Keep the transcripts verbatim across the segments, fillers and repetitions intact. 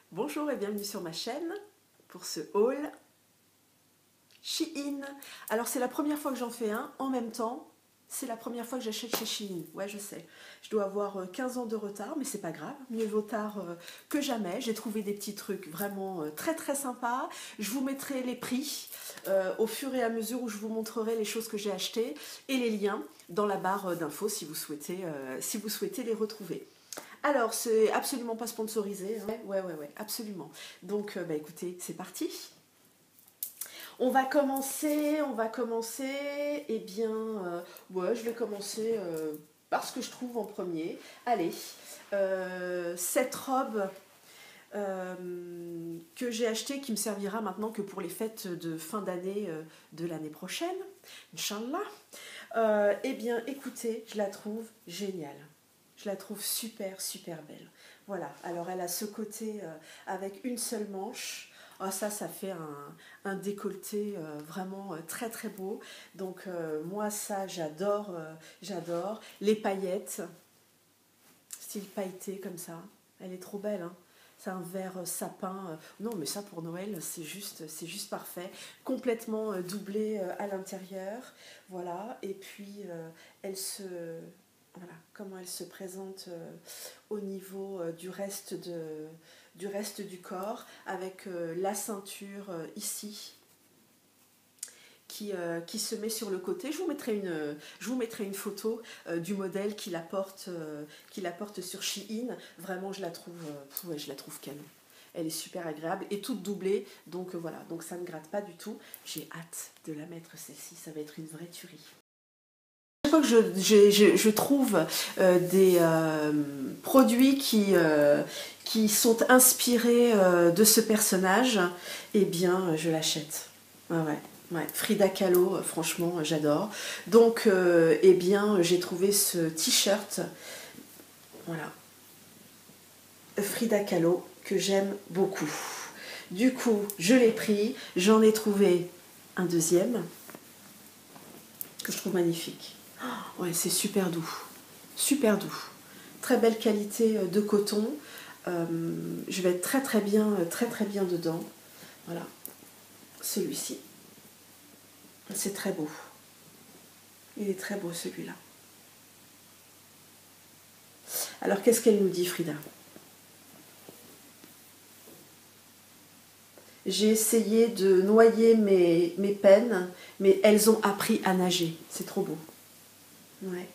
Bonjour et bienvenue sur ma chaîne pour ce haul Shein. Alors c'est la première fois que j'en fais un, en même temps c'est la première fois que j'achète chez Shein. Ouais, je sais, je dois avoir quinze ans de retard, mais c'est pas grave, mieux vaut tard que jamais. J'ai trouvé des petits trucs vraiment très très sympas. Je vous mettrai les prix euh, au fur et à mesure où je vous montrerai les choses que j'ai achetées et les liens dans la barre d'infos si vous souhaitez, euh, si vous souhaitez les retrouver. Alors, c'est absolument pas sponsorisé. Hein. Ouais, ouais, ouais, absolument. Donc, euh, bah, écoutez, c'est parti. On va commencer, on va commencer, eh bien, euh, ouais, je vais commencer euh, par ce que je trouve en premier. Allez, euh, cette robe euh, que j'ai achetée, qui me servira maintenant que pour les fêtes de fin d'année euh, de l'année prochaine, Inch'Allah. Euh, eh bien, écoutez, je la trouve géniale. Je la trouve super, super belle. Voilà, alors elle a ce côté euh, avec une seule manche. Oh, ça, ça fait un, un décolleté euh, vraiment euh, très, très beau. Donc, euh, moi, ça, j'adore. Euh, j'adore. Les paillettes, style pailleté comme ça. Elle est trop belle, hein. C'est un vert euh, sapin. Euh, non, mais ça, pour Noël, c'est juste, c'est juste parfait. Complètement euh, doublé euh, à l'intérieur. Voilà. Et puis, euh, elle se... Voilà, comment elle se présente euh, au niveau euh, du, reste de, du reste du corps, avec euh, la ceinture euh, ici, qui, euh, qui se met sur le côté. Je vous mettrai une, je vous mettrai une photo euh, du modèle qui la porte, euh, qui la porte sur Shein. Vraiment, je la trouve, euh, ouais, je la trouve canon. Elle est super agréable et toute doublée, donc euh, voilà, donc ça ne gratte pas du tout. J'ai hâte de la mettre celle-ci, ça va être une vraie tuerie. Chaque fois que je, je, je, je trouve euh, des euh, produits qui, euh, qui sont inspirés euh, de ce personnage, eh bien, je l'achète. Ah ouais, ouais. Frida Kahlo, euh, franchement, j'adore. Donc, euh, eh bien, j'ai trouvé ce t-shirt, voilà, Frida Kahlo, que j'aime beaucoup. Du coup, je l'ai pris, j'en ai trouvé un deuxième, que je trouve magnifique. Oh, ouais, c'est super doux, super doux. Très belle qualité de coton. Euh, je vais être très très bien, très très bien dedans. Voilà, celui-ci. C'est très beau. Il est très beau celui-là. Alors qu'est-ce qu'elle nous dit, Frida? J'ai essayé de noyer mes, mes peines, mais elles ont appris à nager. C'est trop beau. Ouais.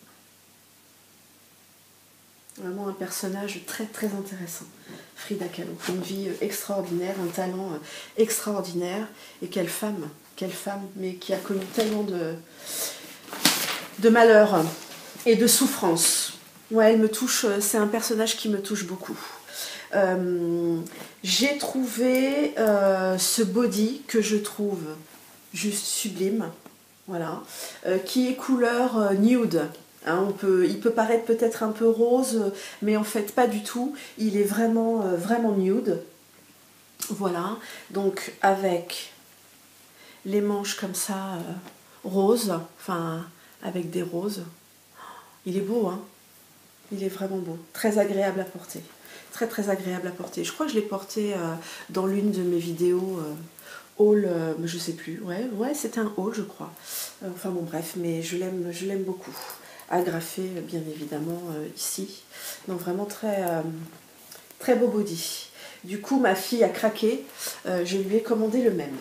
Vraiment un personnage très très intéressant. Frida Kahlo, une vie extraordinaire, un talent extraordinaire. Et quelle femme, quelle femme, mais qui a connu tellement de, de malheur et de souffrance. Ouais, elle me touche, c'est un personnage qui me touche beaucoup. Euh, j'ai trouvé euh, ce body que je trouve juste sublime, voilà, euh, qui est couleur euh, nude. Hein, on peut, il peut paraître peut-être un peu rose, mais en fait pas du tout. Il est vraiment, euh, vraiment nude. Voilà, donc avec les manches comme ça, euh, roses, enfin avec des roses. Il est beau, hein. Il est vraiment beau, très agréable à porter. Très très agréable à porter. Je crois que je l'ai porté euh, dans l'une de mes vidéos euh, haul, euh, je sais plus. Ouais, ouais, c'était un haul, je crois. Euh, enfin bon, bref, mais je l'aime, je l'aime beaucoup. Agrafé, bien évidemment, euh, ici. Donc vraiment très, euh, très beau body. Du coup, ma fille a craqué. Euh, je lui ai commandé le même.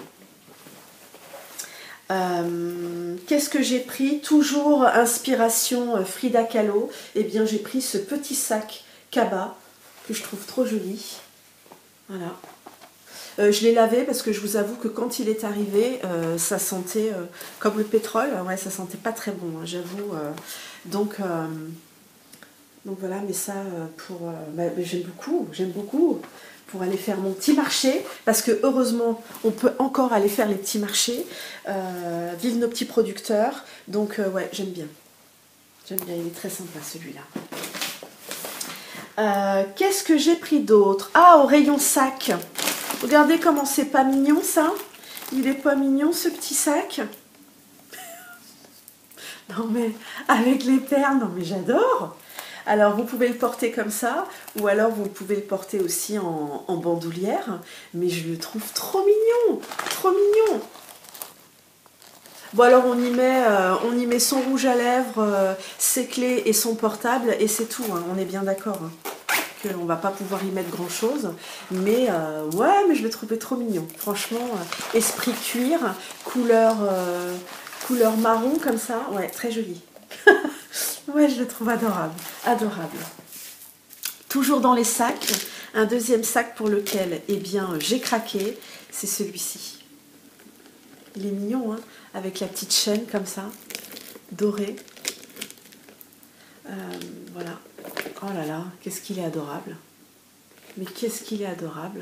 Euh, Qu'est-ce que j'ai pris? Toujours inspiration Frida Kahlo. Eh bien, j'ai pris ce petit sac Kaba que je trouve trop joli. Voilà. Euh, je l'ai lavé parce que je vous avoue que quand il est arrivé, euh, ça sentait euh, comme le pétrole. Ouais, ça sentait pas très bon, hein, j'avoue. Euh, donc, euh, donc voilà, mais ça, euh, pour, euh, bah, j'aime beaucoup, j'aime beaucoup. Pour aller faire mon petit marché, parce que heureusement, on peut encore aller faire les petits marchés. Euh, vive nos petits producteurs. Donc euh, ouais, j'aime bien. J'aime bien, il est très sympa celui-là. Euh, Qu'est-ce que j'ai pris d'autre? Ah, au rayon sac. Regardez comment c'est pas mignon ça. Il est pas mignon ce petit sac. Non mais avec les perles, non mais j'adore. Alors vous pouvez le porter comme ça, ou alors vous pouvez le porter aussi en, en bandoulière, mais je le trouve trop mignon, trop mignon. Bon alors on y met, euh, on y met son rouge à lèvres, euh, ses clés et son portable, et c'est tout, hein, on est bien d'accord. Hein. On va pas pouvoir y mettre grand chose, mais euh, ouais, mais je le trouvais trop mignon, franchement. Euh, esprit cuir, couleur euh, couleur marron comme ça, ouais, très joli. Ouais, je le trouve adorable, adorable. Toujours dans les sacs, un deuxième sac pour lequel, eh bien, j'ai craqué, c'est celui-ci. Il est mignon, hein, avec la petite chaîne comme ça, dorée. Euh, voilà. Oh là là, qu'est-ce qu'il est adorable. Mais qu'est-ce qu'il est adorable.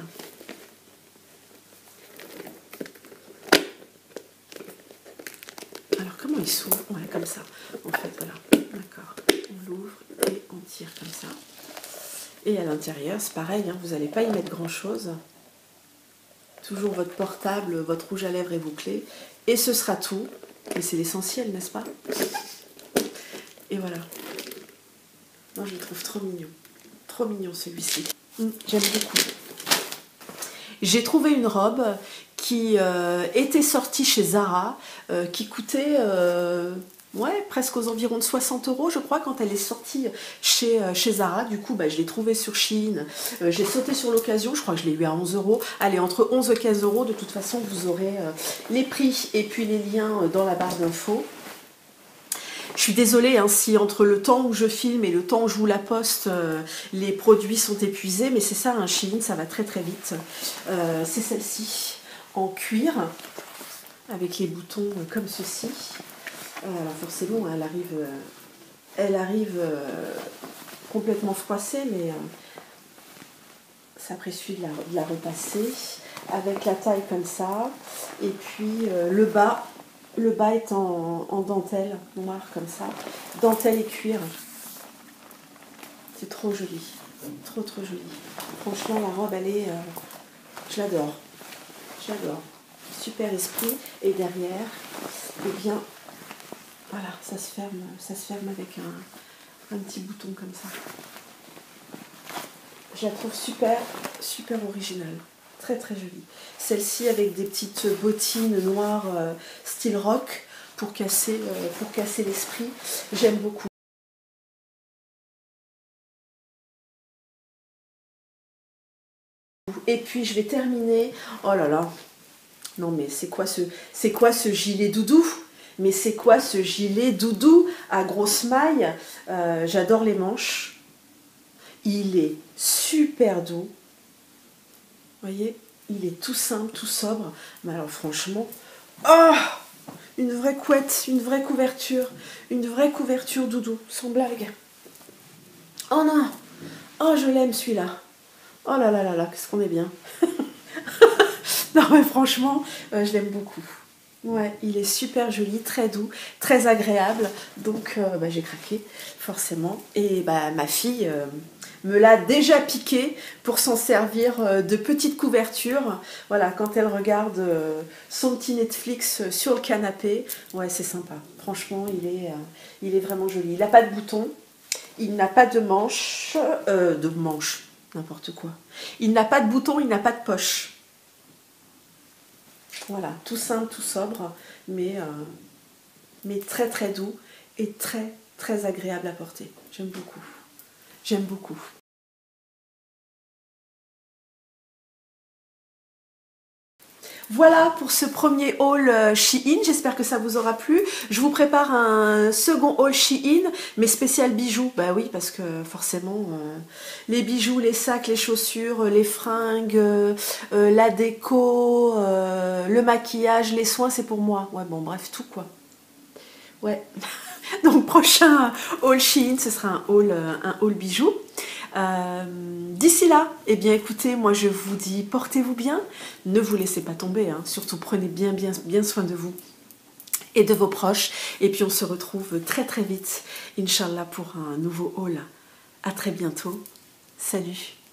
Alors, comment il s'ouvre? Ouais, comme ça. En fait, voilà. D'accord. On l'ouvre et on tire comme ça. Et à l'intérieur, c'est pareil, hein, vous n'allez pas y mettre grand-chose. Toujours votre portable, votre rouge à lèvres et vos clés. Et ce sera tout. Et c'est l'essentiel, n'est-ce pas? Et voilà. Moi, je le trouve trop mignon. Trop mignon, celui-ci. Mmh, j'aime beaucoup. J'ai trouvé une robe qui euh, était sortie chez Zara, euh, qui coûtait euh, ouais, presque aux environs de soixante euros, je crois, quand elle est sortie chez, euh, chez Zara. Du coup, bah, je l'ai trouvée sur Shein. Euh, j'ai sauté sur l'occasion, je crois que je l'ai eu à onze euros. Allez, entre onze et quinze euros. De toute façon, vous aurez euh, les prix et puis les liens dans la barre d'infos. Je suis désolée hein, si entre le temps où je filme et le temps où je vous la poste, euh, les produits sont épuisés, mais c'est ça, un Shein, ça va très très vite. Euh, c'est celle-ci, en cuir, avec les boutons euh, comme ceci. Euh, alors forcément, elle arrive, euh, elle arrive euh, complètement froissée, mais euh, ça présuit de la, de la repasser. Avec la taille comme ça, et puis euh, le bas. Le bas est en, en dentelle noire comme ça. Dentelle et cuir. C'est trop joli. Trop trop joli. Franchement, la robe, elle est... Euh, je l'adore. Je l'adore. Super esprit. Et derrière, eh bien, voilà, ça se ferme, ça se ferme avec un, un petit bouton comme ça. Je la trouve super, super originale. Très très jolie. Celle-ci avec des petites bottines noires euh, style rock pour casser, euh, pour casser l'esprit. J'aime beaucoup. Et puis je vais terminer. Oh là là. Non mais c'est quoi ce, c'est quoi ce gilet doudou? Mais c'est quoi ce gilet doudou à grosse maille? euh, J'adore les manches. Il est super doux. Vous voyez? Il est tout simple, tout sobre. Mais alors franchement, oh, une vraie couette, une vraie couverture, une vraie couverture doudou, sans blague. Oh non, oh je l'aime celui-là. Oh là là là là, qu'est-ce qu'on est bien. Non mais franchement, euh, je l'aime beaucoup. Ouais, il est super joli, très doux, très agréable. Donc euh, bah, j'ai craqué, forcément. Et bah, ma fille euh, me l'a déjà piqué pour s'en servir euh, de petite couverture. Voilà, quand elle regarde euh, son petit Netflix sur le canapé. Ouais, c'est sympa. Franchement, il est, euh, il est vraiment joli. Il n'a pas de bouton, il n'a pas de manche, euh, de manche, n'importe quoi. Il n'a pas de bouton, il n'a pas de poche. Voilà, tout simple, tout sobre, mais, euh, mais très très doux et très très agréable à porter. J'aime beaucoup. J'aime beaucoup. Voilà pour ce premier haul Shein, j'espère que ça vous aura plu. Je vous prépare un second haul Shein, mais spécial bijoux. Bah oui, parce que forcément, euh, les bijoux, les sacs, les chaussures, les fringues, euh, la déco, euh, le maquillage, les soins, c'est pour moi. Ouais, bon, bref, tout quoi. Ouais. Donc prochain haul Shein, ce sera un haul, un haul bijoux. Euh, D'ici là, eh bien écoutez, moi je vous dis portez-vous bien, ne vous laissez pas tomber, hein. Surtout prenez bien, bien, bien soin de vous et de vos proches. Et puis on se retrouve très très vite, Inch'Allah, pour un nouveau haul. À très bientôt. Salut.